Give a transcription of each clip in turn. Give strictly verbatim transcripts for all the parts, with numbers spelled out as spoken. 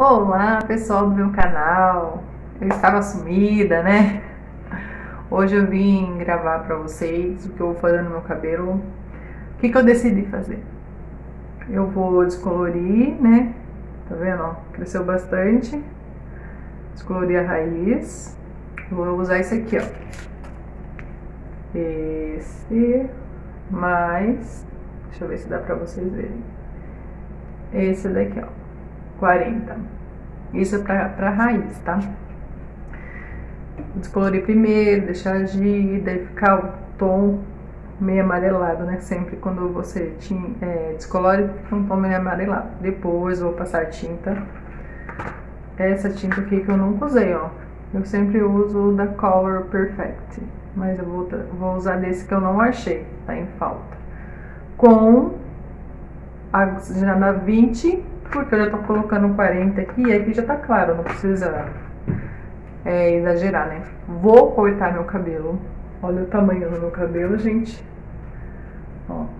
Olá, pessoal do meu canal. Eu estava sumida, né? Hoje eu vim gravar pra vocês o que eu vou fazer no meu cabelo. O que que eu decidi fazer? Eu vou descolorir, né? Tá vendo? Ó, cresceu bastante. Descolorir a raiz. Vou usar esse aqui, ó. Esse mais... Deixa eu ver se dá pra vocês verem. Esse daqui, ó. quarenta. Isso é pra, pra raiz, tá? Descolorir primeiro, deixar agir, daí ficar o tom meio amarelado, né? Sempre quando você tinha, é, descolore, fica um tom meio amarelado. Depois vou passar tinta. Essa tinta aqui que eu nunca usei, ó. Eu sempre uso da Color Perfect. Mas eu vou, vou usar desse que eu não achei, tá em falta. Com a oxigenada vinte, porque eu já tô colocando quarenta aqui, e aqui já tá claro, não precisa é, exagerar, né? Vou cortar meu cabelo. Olha o tamanho do meu cabelo, gente. Ó. Não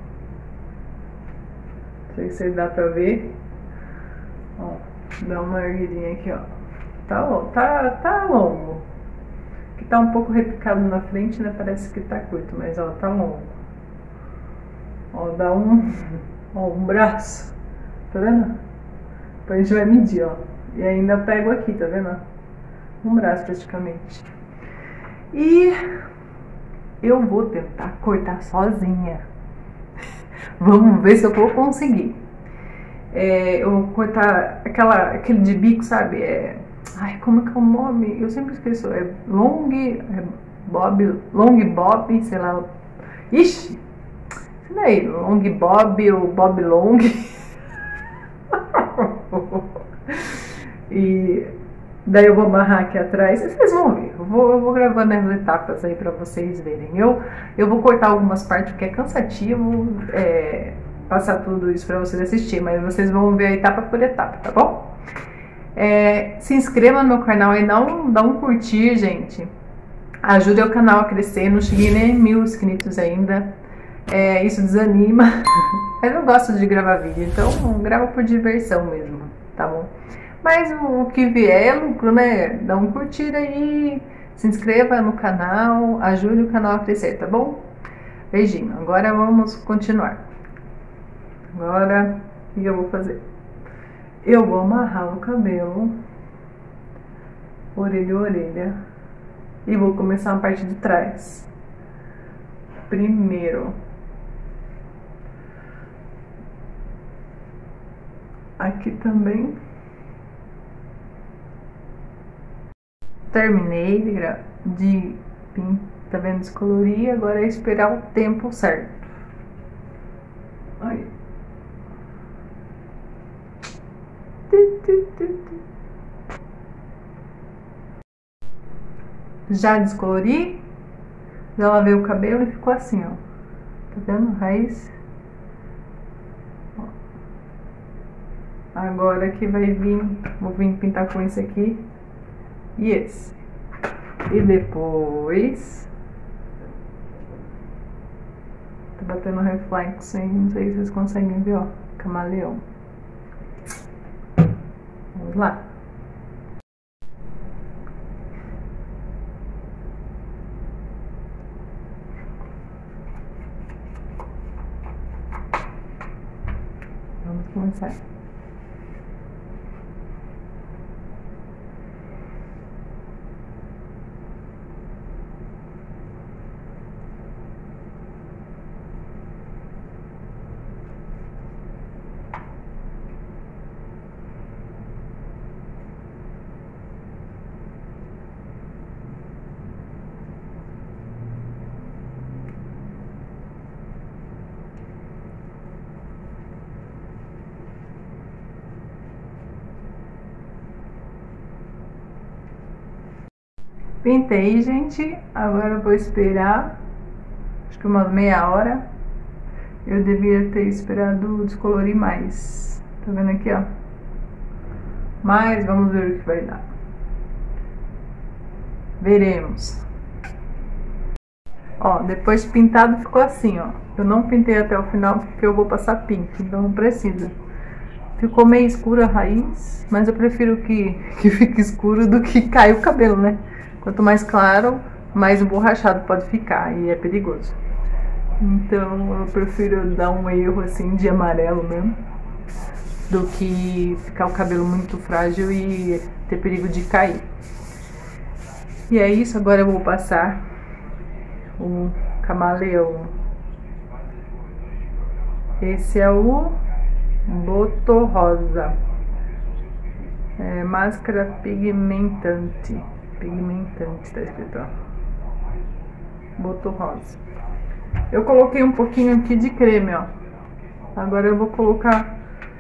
sei se dá pra ver. Ó, dá uma erguidinha aqui, ó. Tá, tá, tá longo. Aqui tá um pouco repicado na frente, né? Parece que tá curto, mas ó, tá longo. Ó, dá um, ó, um braço. Tá vendo? Depois a gente vai medir, ó. E ainda pego aqui, tá vendo? Um braço praticamente. E eu vou tentar cortar sozinha. Vamos ver se eu vou conseguir. É, eu vou cortar aquela, aquele de bico, sabe? É, ai, como é que é o nome? Eu sempre esqueço. É long, é bob, long bob, sei lá. Ixi! Isso daí, long bob ou bob long. E daí eu vou amarrar aqui atrás. Vocês vão ver. Eu vou, eu vou gravando as etapas aí pra vocês verem. Eu, eu vou cortar algumas partes porque é cansativo é, passar tudo isso pra vocês assistirem. Mas vocês vão ver a etapa por etapa, tá bom? É, se inscreva no meu canal e dá um, dá um curtir, gente. Ajude o canal a crescer. Não cheguei nem mil inscritos ainda. É, isso desanima. Mas eu gosto de gravar vídeo, então gravo por diversão mesmo, tá bom? Mas o que vier é lucro, né? Dá um curtir aí, se inscreva no canal, ajude o canal a crescer, tá bom? Beijinho. Agora vamos continuar. Agora, o que eu vou fazer? Eu vou amarrar o cabelo, orelha a orelha, e vou começar a parte de trás. Primeiro, aqui também. Terminei de, de tá vendo, descolorir, agora é esperar o tempo certo. Aí. Já descolori, já lavei o cabelo e ficou assim, ó. Tá vendo? Raiz. Ó. Agora que vai vir, vou vir pintar com esse aqui e esse. E depois tá batendo reflexo, hein? Não sei se vocês conseguem ver, ó. Camaleão. Vamos lá. Vamos começar. Pintei, gente. Agora eu vou esperar, acho que umas meia hora. Eu devia ter esperado descolorir mais. Tá vendo aqui, ó? Mas vamos ver o que vai dar. Veremos. Ó, depois pintado ficou assim, ó. Eu não pintei até o final porque eu vou passar pink, então não precisa. ficou meio escura a raiz, mas eu prefiro que, que fique escuro do que caia o cabelo, né? Quanto mais claro, mais emborrachado pode ficar e é perigoso. Então eu prefiro dar um erro assim de amarelo mesmo, do que ficar o cabelo muito frágil e ter perigo de cair. E é isso, agora eu vou passar o camaleão. Esse é o Boto Rosa. É, máscara pigmentante. Pigmentante, tá escrito, ó. Boto Rosa. Eu coloquei um pouquinho aqui de creme, ó. Agora eu vou colocar.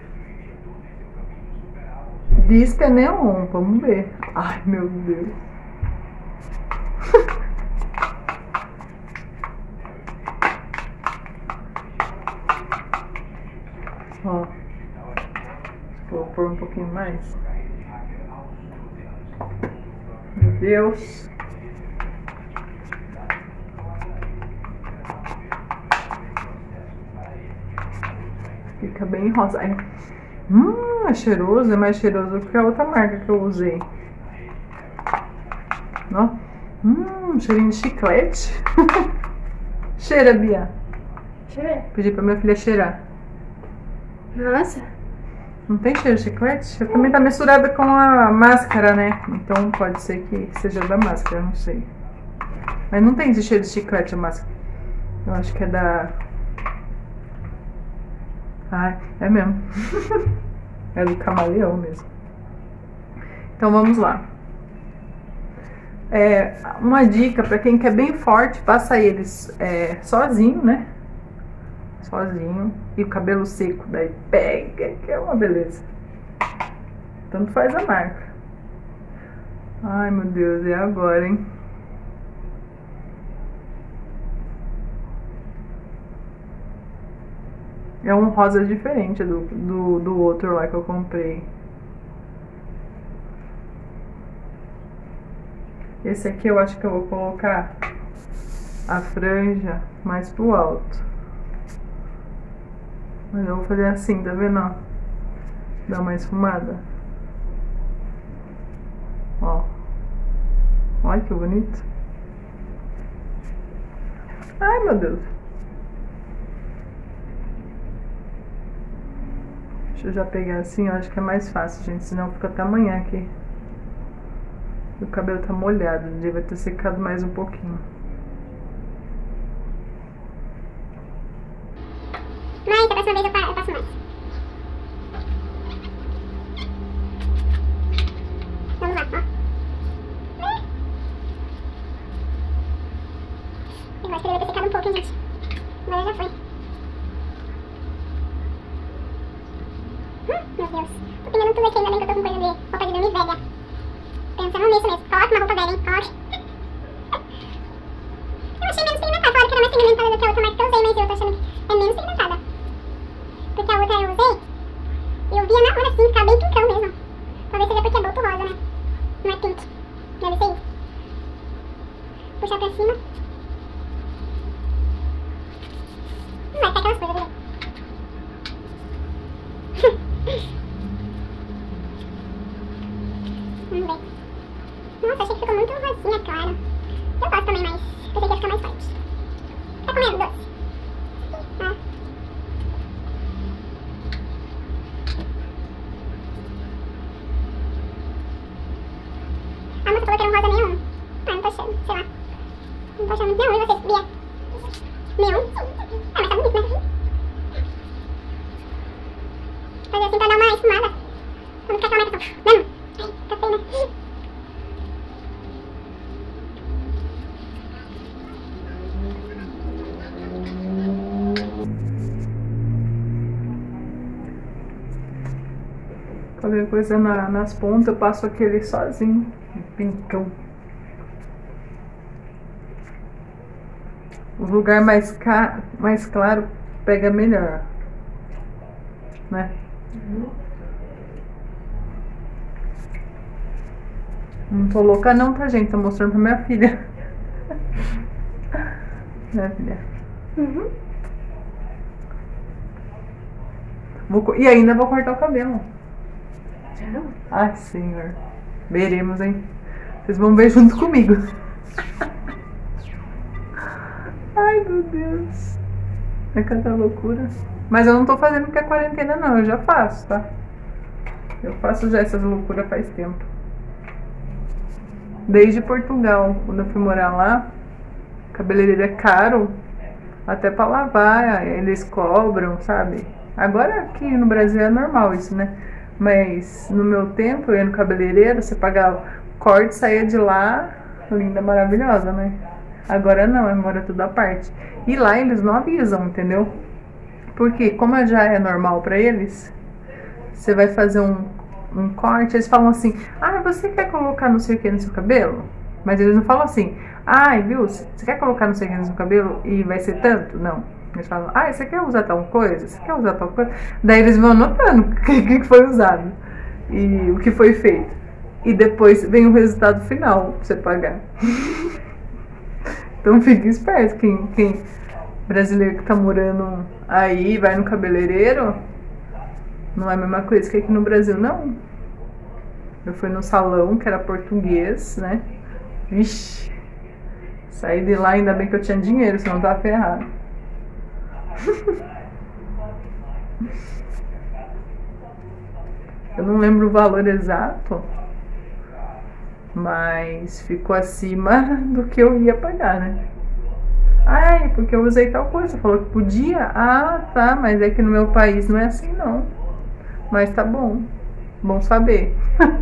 Diz que é neon, vamos ver. Ai, meu Deus. Ó. Vou pôr um pouquinho mais. Meu Deus. Fica bem rosa. Ai. Hum, é cheiroso, é mais cheiroso que a outra marca que eu usei. Ó. Hum, cheirinho de chiclete. Cheira, Bia. Cheira. Pedi pra minha filha cheirar. Nossa. Não tem cheiro de chiclete? Eu também tá misturada com a máscara, né? Então pode ser que seja da máscara, não sei. Mas não tem cheiro de chiclete a máscara. Eu acho que é da... Ai, é mesmo. É do camaleão mesmo. Então vamos lá. É, uma dica pra quem quer bem forte, passa eles é, sozinho, né? Sozinho. E o cabelo seco, daí pega, que é uma beleza. Tanto faz a marca. Ai, meu Deus, é agora, hein? É um rosa diferente do, do, do outro lá que eu comprei. Esse aqui eu acho que eu vou colocar a franja mais pro alto. Mas eu vou fazer assim, tá vendo? Ó, dá uma esfumada. Ó. Olha que bonito. Ai, meu Deus. Deixa eu já pegar assim, eu acho que é mais fácil, gente. Senão fica até amanhã aqui. O cabelo tá molhado, devia ter secado mais um pouquinho. Mas a próxima vez eu, pa eu passo mais. Vamos lá, ó. Eu acho que ele vai ter secado um pouco, hein, gente. Agora já foi. Hum, meu Deus. Tô pingando tudo aqui, ainda bem que eu tô com coisa de roupa de dormir velha. Pensando nisso mesmo. Coloca uma roupa velha, hein? Coloque. Eu achei menos pigmentada. Falaram que era mais pigmentada do que a outra marca que eu usei, mas eu tô achando que é menos pigmentada. Porque a outra eu usei e eu via na hora assim, ficava bem pincão mesmo. Talvez seja porque é boto rosa, né? Não é pink. Deve ser isso. Puxar pra cima. Não vai ficar aquelas coisas, viu? Vamos ver. Nossa, achei que ficou muito rosinha, claro. Eu gosto também, mas pensei que ia ficar mais forte. Tá comendo doce? Ah. A moça falou que era um rosa neon. Ah, não tô achando, sei lá. Não tô achando muito neon, e você, Bia? Neon? Ah, mas tá bonito, né? Fazer assim pra dar uma esfumada. Pra não ficar aquela marcação. Vamos? Ai, tá feio, né? Qualquer coisa na, nas pontas, eu passo aquele sozinho, pincão. O lugar mais, ca... mais claro pega melhor, né? Uhum. Não tô louca não, tá, gente? Tô mostrando pra minha filha. Minha filha. Uhum. Vou, e ainda vou cortar o cabelo. Ai, senhor. Veremos, hein? Vocês vão ver junto comigo. Ai, meu Deus. É cada loucura. Mas eu não tô fazendo porque é quarentena, não. Eu já faço, tá? Eu faço já essas loucuras faz tempo. Desde Portugal. Quando eu fui morar lá, cabeleireiro é caro. Até pra lavar, eles cobram, sabe? Agora aqui no Brasil é normal isso, né? Mas no meu tempo, eu ia no cabeleireiro, você pagava corte, saía de lá, linda, maravilhosa, né? Agora não, agora é tudo à parte. E lá eles não avisam, entendeu? Porque como já é normal pra eles, você vai fazer um, um corte, eles falam assim, ah, você quer colocar não sei o que no seu cabelo? Mas eles não falam assim, ai, ah, viu, você quer colocar não sei o que no seu cabelo e vai ser tanto? Não. Eles falam, ah, você quer usar tal coisa? Você quer usar tal coisa? Daí eles vão anotando o que, que foi usado e o que foi feito. E depois vem o resultado final pra você pagar. Então fique esperto, quem, quem brasileiro que tá morando aí, vai no cabeleireiro, não é a mesma coisa que aqui no Brasil, não. Eu fui no salão, que era português, né? Vixe, saí de lá, ainda bem que eu tinha dinheiro, senão eu tava ferrado. Eu não lembro o valor exato, mas ficou acima do que eu ia pagar, né? Ai, porque eu usei tal coisa. Falou que podia? Ah, tá, mas é que no meu país não é assim, não. Mas tá bom, bom saber.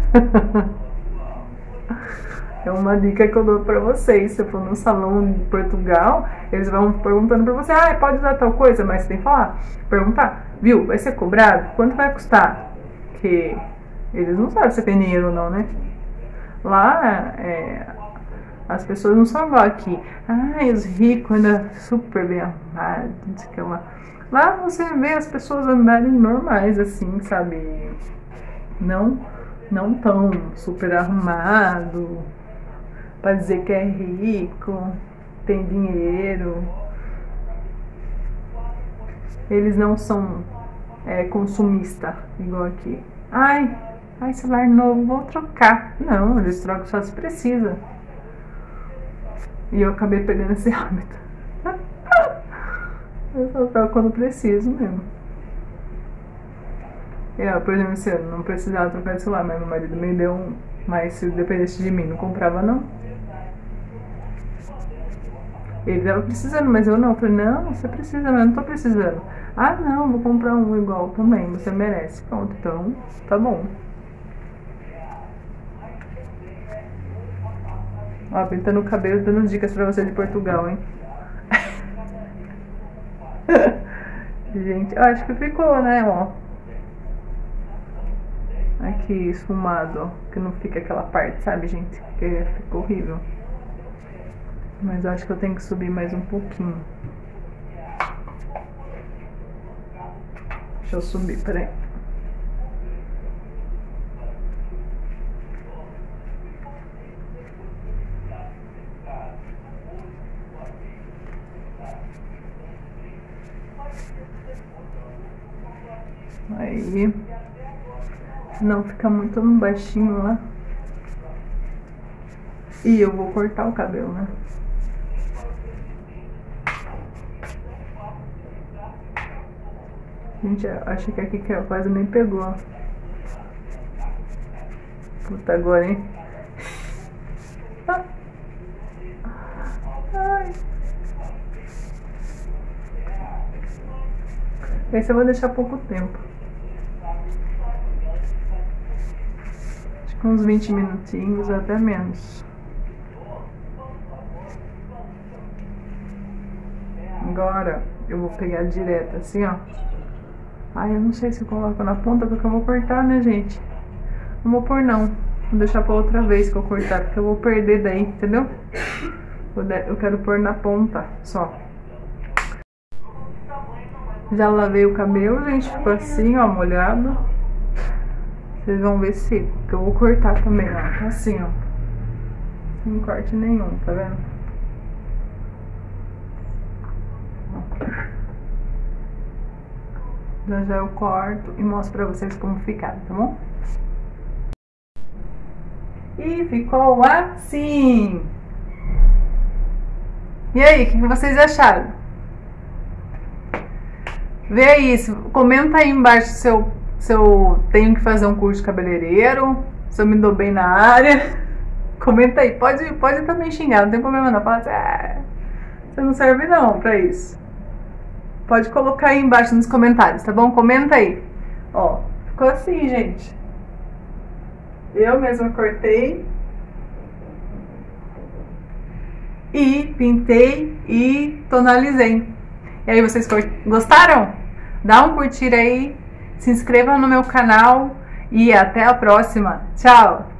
É uma dica que eu dou pra vocês. Se eu for no salão de Portugal, eles vão perguntando pra você, ah, pode usar tal coisa, mas você tem que falar, perguntar, viu, vai ser cobrado? Quanto vai custar? Que eles não sabem se tem dinheiro ou não, né? Lá, é, as pessoas não são igual aqui. Ai, os ricos ainda super bem arrumados, não sei o que lá. Lá você vê as pessoas andarem normais, assim, sabe? Não, não tão super arrumado, pra dizer que é rico, tem dinheiro. Eles não são é, consumistas, igual aqui. Ai, ai, celular novo, vou trocar. Não, eles trocam só se precisa. E eu acabei pegando esse hábito. Eu só troco quando preciso mesmo. Eu, por exemplo, esse ano não precisava trocar de celular, mas meu marido me deu um. Mas se dependesse de mim, não comprava não. Ele tava precisando, mas eu não. Eu falei, não, você precisa, mas eu não tô precisando. Ah, não, vou comprar um igual também, você merece. Pronto, então, tá bom. Ó, pintando o cabelo, dando dicas pra você de Portugal, hein? Gente, eu acho que ficou, né, ó. Aqui, esfumado, ó. Que não fica aquela parte, sabe, gente? Porque ficou horrível. Mas eu acho que eu tenho que subir mais um pouquinho. Deixa eu subir, peraí. Aí, senão fica muito baixinho lá. E eu vou cortar o cabelo, né? Gente, acho que aqui que quase nem pegou, ó. Puta agora, hein? Ai. Esse eu vou deixar pouco tempo. Acho que uns vinte minutinhos, até menos. Agora eu vou pegar direto assim, ó. Ai, eu não sei se eu coloco na ponta porque eu vou cortar, né, gente? Não vou pôr não. Vou deixar pra outra vez que eu cortar, porque eu vou perder daí, entendeu? Eu quero pôr na ponta, só. Já lavei o cabelo, gente, ficou assim, ó, molhado. Vocês vão ver se... que eu vou cortar também, ó, assim, ó. Sem corte nenhum, tá vendo? Já já eu corto e mostro pra vocês como ficar, tá bom? E ficou assim. E aí, o que vocês acharam? Vê isso, comenta aí embaixo se eu, se eu tenho que fazer um curso de cabeleireiro, se eu me dou bem na área. Comenta aí, pode, pode também xingar, não tem problema não. Fala assim, ah, você não serve não pra isso. Pode colocar aí embaixo nos comentários, tá bom? Comenta aí. Ó, ficou assim, gente. Eu mesma cortei. E pintei e tonalizei. E aí, vocês gostaram? Dá um curtir aí, se inscreva no meu canal e até a próxima. Tchau!